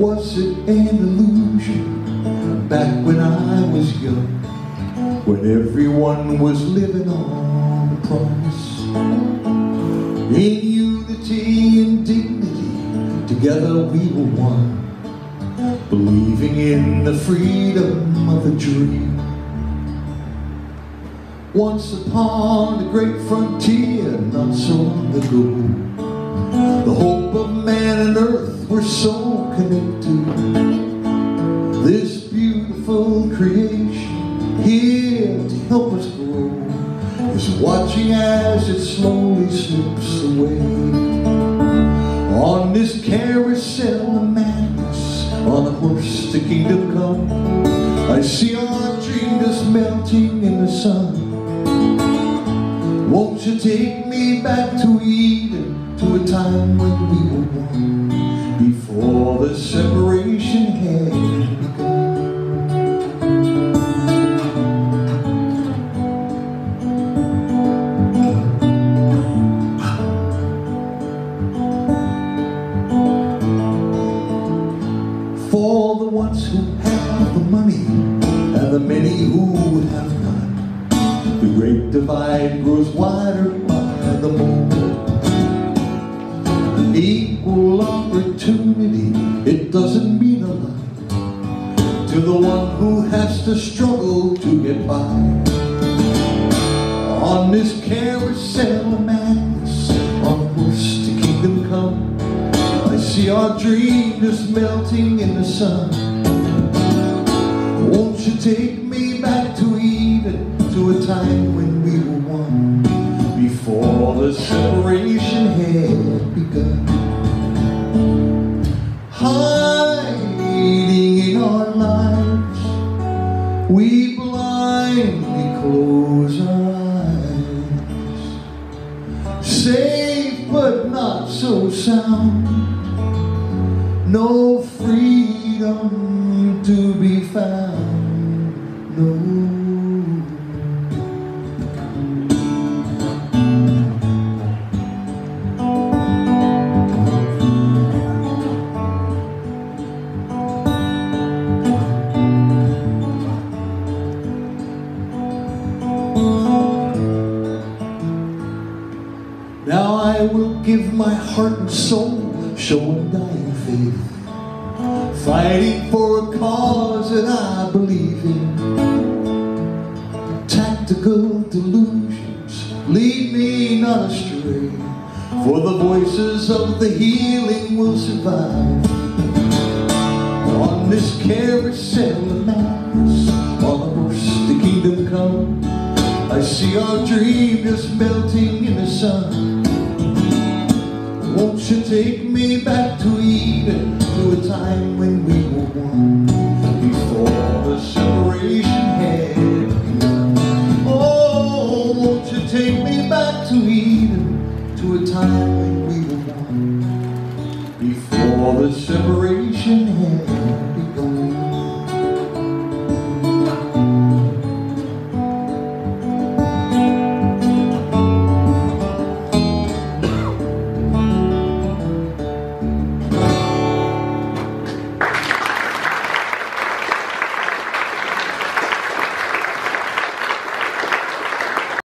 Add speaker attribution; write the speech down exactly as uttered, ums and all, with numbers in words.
Speaker 1: was it an illusion back when I was young, when everyone was living on a promise? In unity and dignity, together we were one, believing in the freedom of a dream. Once upon a great frontier, not so long ago, the hope of man and earth were so connected. This beautiful creation, here to help us grow, is watching as it slowly slips away. On this carousel of madness, on a horse to kingdom come, I see our dream just melting in the sun. Won't you take me back to Eden, to a time when we were one, before the separation had begun? For the ones who have the money and the many who have none, the great divide grows wider by the moment. Equal opportunity, it doesn't mean a lot to the one who has to struggle to get by. On this carousel of madness, on horse to kingdom come, I see our dream just melting in the sun. Won't you take me back to Eden, to a time when we were one, before the separation had begun? Hiding in our lives, we blindly close our eyes. Safe but not so sound, no freedom to be found, no. Now I will give my heart and soul, show undying faith, fighting for a cause that I believe in. Tactical delusions lead me not astray, for the voices of the healing will survive. On this carousel of madness, on the horse to kingdom come, I see our dream just melting in the sun. Won't you take me back to Eden, to a time when we were one, before the separation had begun? Oh, won't you take me back to Eden, to a time when we were one, before the separation had begun?